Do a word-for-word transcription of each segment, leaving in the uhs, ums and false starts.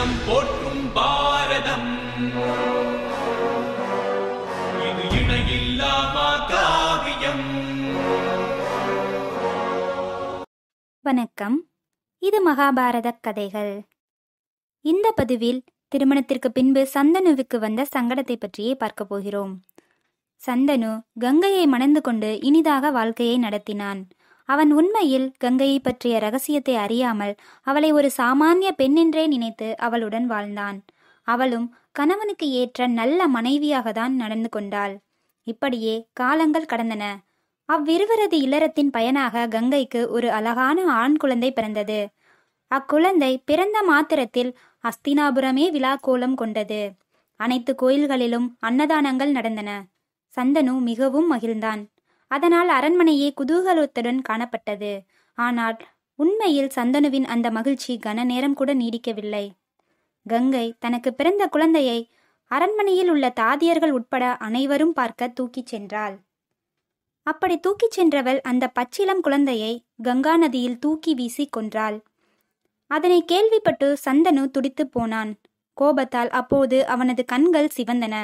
அகிலம் போற்றும் பாரதம் இது இணையில்லா காவியம். வணக்கம், இது மகாபாரத கதைகள். இந்த பதிவில் திருமணத்திற்கு பின்பு சந்தனுவுக்கு வந்த சங்கடத்தை பற்றியே பார்க்க போகிறோம். சந்தனு கங்கையை மணந்து கொண்டு இனிதாக வாழ்க்கையை நடத்தினான். அவன் உண்மையில் கங்கையை பற்றிய ரகசியத்தை அறியாமல் அவளை ஒரு சாமானிய பெண்ணென்றே நினைத்து அவளுடன் வாழ்ந்தான். அவளும் கணவனுக்கு ஏற்ற நல்ல மனைவியாக தான் நடந்து கொண்டாள். இப்படியே காலங்கள் கடந்தன. அவ்விருவரது இல்லறத்தின் பயனாக கங்கைக்கு ஒரு அழகான ஆண் குழந்தை பிறந்தது. அக்குழந்தை பிறந்த மாத்திரத்தில் அஸ்தினாபுரமே விழா கோலம் கொண்டது. அனைத்து கோயில்களிலும் அன்னதானங்கள் நடந்தன. சந்தனு மிகவும் மகிழ்ந்தான். அதனால் அரண்மனையே குதூகலத்துடன் காணப்பட்டது. ஆனால் உண்மையில் சந்தனுவின் அந்த மகிழ்ச்சி கன நேரம் கூட நீடிக்கவில்லை. கங்கை தனக்கு பிறந்த குழந்தையை அரண்மனையில் உள்ள தாதியர்கள் உட்பட அனைவரும் பார்க்க தூக்கிச் சென்றாள். அப்படி தூக்கிச் சென்றவள் அந்த பச்சிளம் குழந்தையை கங்கா நதியில் தூக்கி வீசி கொன்றாள். அதனை கேள்விப்பட்டு சந்தனு துடித்து போனான். கோபத்தால் அப்போது அவனது கண்கள் சிவந்தன.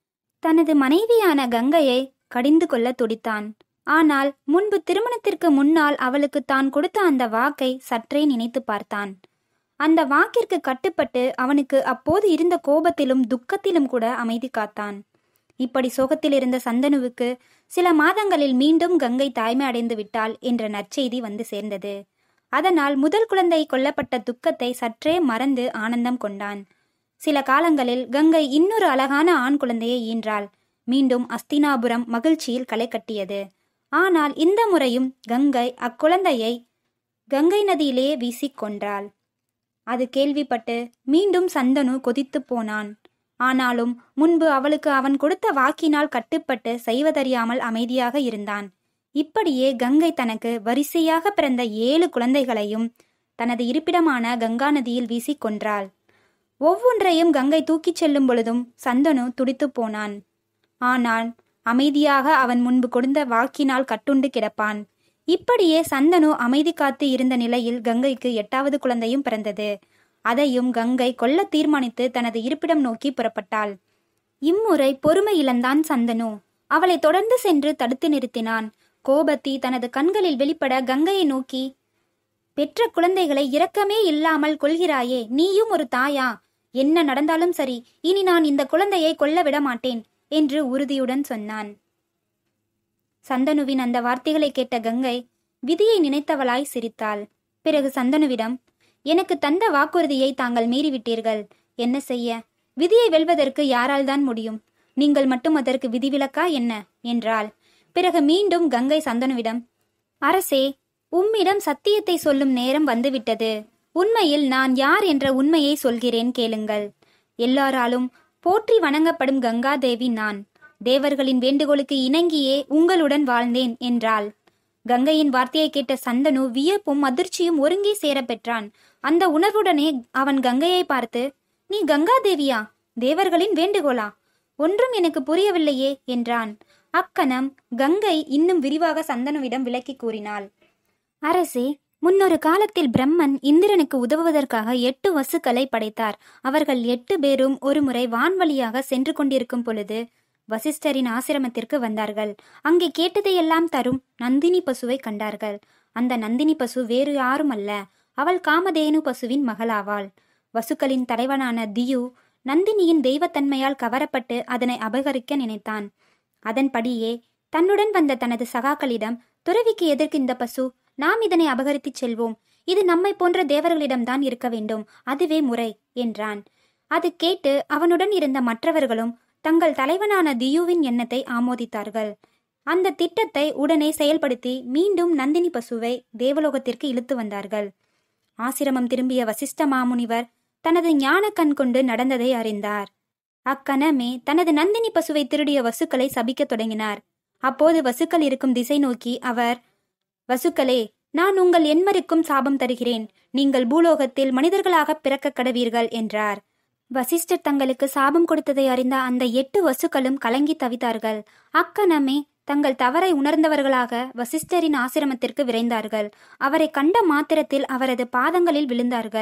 தனது மனைவியான கங்கையை கடிந்து கொள்ள துடித்தான். ஆனால் முன்பு திருமணத்திற்கு முன்னால் அவளுக்கு தான் கொடுத்த அந்த வாக்கை சற்றே நினைத்து பார்த்தான். அந்த வாக்கிற்கு கட்டுப்பட்டு அவனுக்கு அப்போது இருந்த கோபத்திலும் துக்கத்திலும் கூட அமைதி காத்தான். இப்படி சோகத்தில் இருந்த சந்தனுவுக்கு சில மாதங்களில் மீண்டும் கங்கை தாய்மை அடைந்து விட்டாள் என்ற நற்செய்தி வந்து சேர்ந்தது. அதனால் முதல் குழந்தை கொல்லப்பட்ட துக்கத்தை சற்றே மறந்து ஆனந்தம் கொண்டான். சில காலங்களில் கங்கை இன்னொரு அழகான ஆண் குழந்தையை ஈன்றாள். மீண்டும் அஸ்தினாபுரம் மகிழ்ச்சியில் களை கட்டியது. ஆனால் இந்த முறையும் கங்கை அக்குழந்தையை கங்கை நதியிலேயே வீசிக் கொன்றாள். அது கேள்விப்பட்டு மீண்டும் சந்தனு கொதித்து போனான். ஆனாலும் முன்பு அவளுக்கு அவன் கொடுத்த வாக்கினால் கட்டுப்பட்டு செய்வதறியாமல் அமைதியாக இருந்தான். இப்படியே கங்கை தனக்கு வரிசையாக பிறந்த ஏழு குழந்தைகளையும் தனது இருப்பிடமான கங்கா நதியில் வீசி கொன்றாள். ஒவ்வொன்றையும் கங்கை தூக்கிச் செல்லும் பொழுதும் சந்தனு துடித்து போனான். ஆனால் அமைதியாக அவன் முன்பு கொடுத்த வாக்கினால் கட்டுண்டு கிடப்பான். இப்படியே சந்தனு அமைதி காத்து இருந்த நிலையில் கங்கைக்கு எட்டாவது குழந்தையும் பிறந்தது. அதையும் கங்கை கொல்ல தீர்மானித்து தனது இருப்பிடம் நோக்கி புறப்பட்டாள். இம்முறை பொறுமை இழந்தான் சந்தனு. அவளை தொடர்ந்து சென்று தடுத்து நிறுத்தினான். கோபத்தி தனது கண்களில் வெளிப்பட கங்கையை நோக்கி, பெற்ற குழந்தைகளை இரக்கமே இல்லாமல் கொல்கிறாயே, நீயும் ஒரு தாயா? என்ன நடந்தாலும் சரி, இனி நான் இந்த குழந்தையை கொல்ல விட மாட்டேன் என்று உறுதியுடன் சொன்னான். சந்தனுவின் அந்த வார்த்தைகளை கேட்ட கங்கை விதியை நினைத்தவளாய் சிரித்தாள். பிறகு சந்தனுவிடம், எனக்கு தந்த வாக்குறுதியை தாங்கள் மீறிவிட்டீர்கள். என்ன செய்ய? விதியை வெல்வதற்கு யாரால் தான் முடியும்? நீங்கள் மட்டும் அதற்கு விதிவிலக்கா என்ன என்றாள். பிறகு மீண்டும் கங்கை சந்தனுவிடம், அரசே, உம்மிடம் சத்தியத்தை சொல்லும் நேரம் வந்துவிட்டது. உண்மையில் நான் யார் என்ற உண்மையை சொல்கிறேன், கேளுங்கள். எல்லாராலும் போற்றி வணங்கப்படும் கங்காதேவி நான். தேவர்களின் வேண்டுகோளுக்கு இணங்கியே உங்களுடன் வாழ்ந்தேன் என்றாள். கங்கையின் வார்த்தையை கேட்ட சந்தனு வியப்பும் அதிர்ச்சியும் ஒருங்கே சேர பெற்றான். அந்த உணர்வுடனே அவன் கங்கையை பார்த்து, நீ கங்காதேவியா? தேவர்களின் வேண்டுகோளா? ஒன்றும் எனக்கு புரியவில்லையே என்றான். அக்கணம் கங்கை இன்னும் விரிவாக சந்தனுவிடம் விளக்கி கூறினாள். அரசே, முன்னொரு காலத்தில் பிரம்மன் இந்திரனுக்கு உதவுவதற்காக எட்டு வசுக்களை படைத்தார். அவர்கள் எட்டு பேரும் ஒரு முறை வான்வழியாக சென்று கொண்டிருக்கும் பொழுது வசிஷ்டரின் ஆசிரமத்திற்கு வந்தார்கள். அங்கே கேட்டதையெல்லாம் தரும் நந்தினி பசுவை கண்டார்கள். அந்த நந்தினி பசு வேறு யாரும் அல்ல, அவள் காமதேனு பசுவின் மகளாவாள். வசுக்களின் தலைவனான தியு நந்தினியின் தெய்வத்தன்மையால் கவரப்பட்டு அதனை அபகரிக்க நினைத்தான். அதன்படியே தன்னுடன் வந்த தனது சகாக்களிடம், துறவிக்கு எதற்கு இந்த பசு? நாம் இதனை அபகரித்து செல்வோம். இது நம்மை போன்ற தேவர்களிடம்தான் இருக்க வேண்டும், அதுவே முறை என்றான். அது கேட்டு அவனுடன் இருந்த மற்றவர்களும் தங்கள் தலைவனான தியுவின் எண்ணத்தை ஆமோதித்தார்கள். அந்த திட்டத்தை உடனே செயல்படுத்தி மீண்டும் நந்தினி பசுவை தேவலோகத்திற்கு இழுத்து வந்தார்கள். ஆசிரமம் திரும்பிய வசிஷ்ட மாமுனிவர் தனது ஞான கண் கொண்டு நடந்ததை அறிந்தார். அக்கணமே தனது நந்தினி பசுவை திருடிய வசுக்களை சபிக்க தொடங்கினார். அப்போது வசுக்கள் இருக்கும் திசை நோக்கி அவர், வசுக்களே, நான் உங்கள் என்மருக்கும் சாபம் தருகிறேன். நீங்கள் பூலோகத்தில் மனிதர்களாக பிறக்க கடவீர்கள் என்றார். வசிஷ்டர் தங்களுக்கு சாபம் கொடுத்ததை அறிந்த அந்த எட்டு வசுக்களும் கலங்கி தவித்தார்கள். அக்கணமே தங்கள் தவறை உணர்ந்தவர்களாக வசிஷ்டரின் ஆசிரமத்திற்கு விரைந்தார்கள். அவரை கண்ட மாத்திரத்தில் அவரது பாதங்களில் விழுந்தார்கள்.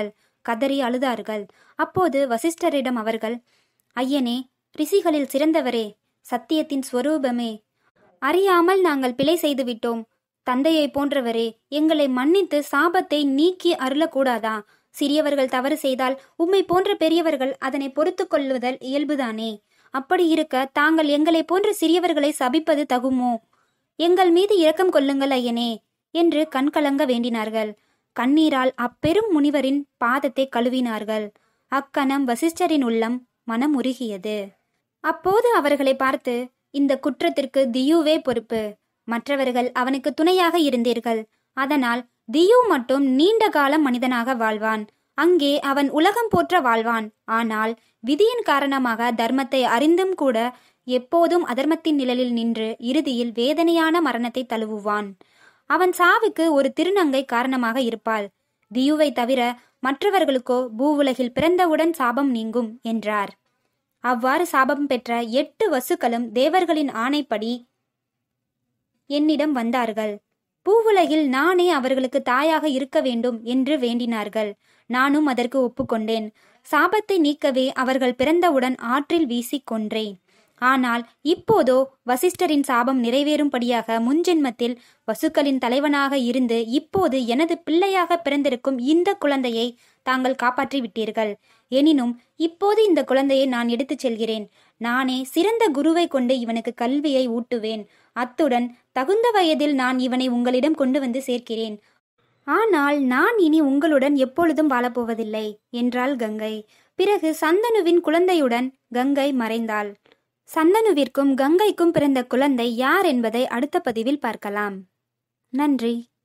கதறி அழுதார்கள். அப்போது வசிஷ்டரிடம் அவர்கள், ஐயனே, ரிஷிகளில் சிறந்தவரே, சத்தியத்தின் ஸ்வரூபமே, அறியாமல் நாங்கள் பிழை செய்துவிட்டோம். தந்தையை போன்றவரே, எங்களை மன்னித்து சாபத்தை நீக்கி அருளக்கூடாதா? சிறியவர்கள் தவறு செய்தால் உம்மை போன்ற பெரியவர்கள் அதனை பொறுத்து கொள்ளுதல் இயல்புதானே. அப்படி இருக்க தாங்கள் எங்களை போன்ற சிறியவர்களை சபிப்பது தகுமோ? எங்கள் மீது இரக்கம் கொள்ளுங்கள் ஐயனே என்று கண்கலங்க வேண்டினார்கள். கண்ணீரால் அப்பெரும் முனிவரின் பாதத்தை கழுவினார்கள். அக்கணம் வசிஷ்டரின் உள்ளம் மனம் உருகியது. அப்போது அவர்களை பார்த்து, இந்த குற்றத்திற்கு தியுவே பொறுப்பு. மற்றவர்கள் அவனுக்கு துணையாக இருந்தீர்கள். அதனால் தியு மட்டும் நீண்ட காலம் மனிதனாக வாழ்வான். அங்கே அவன் உலகம் போற்ற வாழ்வான். ஆனால் விதியின் காரணமாக தர்மத்தை அறிந்தும் கூட எப்போதும் அதர்மத்தின் நிழலில் நின்று இறுதியில் வேதனையான மரணத்தை தழுவுவான். அவன் சாவுக்கு ஒரு திருநங்கை காரணமாக இருப்பாள். தியுவை தவிர மற்றவர்களுக்கோ பூவுலகில் பிறந்தவுடன் சாபம் நீங்கும் என்றார். அவ்வாறு சாபம் பெற்ற எட்டு வசுக்களும் தேவர்களின் ஆணைப்படி என்னிடம் வந்தார்கள். பூவுலகில் நானே அவர்களுக்கு தாயாக இருக்க வேண்டும் என்று வேண்டினார்கள். நானும் அதற்கு ஒப்புக்கொண்டேன். சாபத்தை நீக்கவே அவர்கள் பிறந்தவுடன் ஆற்றில் வீசி கொன்றேன். ஆனால் இப்போதோ வசிஷ்டரின் சாபம் நிறைவேறும்படியாக முன்ஜென்மத்தில் வசுக்களின் தலைவனாக இருந்து இப்போது எனது பிள்ளையாக பிறந்திருக்கும் இந்த குழந்தையை தாங்கள் காப்பாற்றி விட்டீர்கள். எனினும் இப்போது இந்த குழந்தையை நான் எடுத்துச் செல்கிறேன். நானே சிறந்த குருவை கொண்டு இவனுக்கு கல்வியை ஊட்டுவேன். அத்துடன் தகுந்த வயதில் நான் இவனை உங்களிடம் கொண்டு வந்து சேர்க்கிறேன். ஆனால் நான் இனி உங்களுடன் எப்பொழுதும் வாழப்போவதில்லை என்றாள் கங்கை. பிறகு சந்தனுவின் குழந்தையுடன் கங்கை மறைந்தாள். சந்தனுவிற்கும் கங்கைக்கும் பிறந்த குழந்தை யார் என்பதை அடுத்த பதிவில் பார்க்கலாம். நன்றி.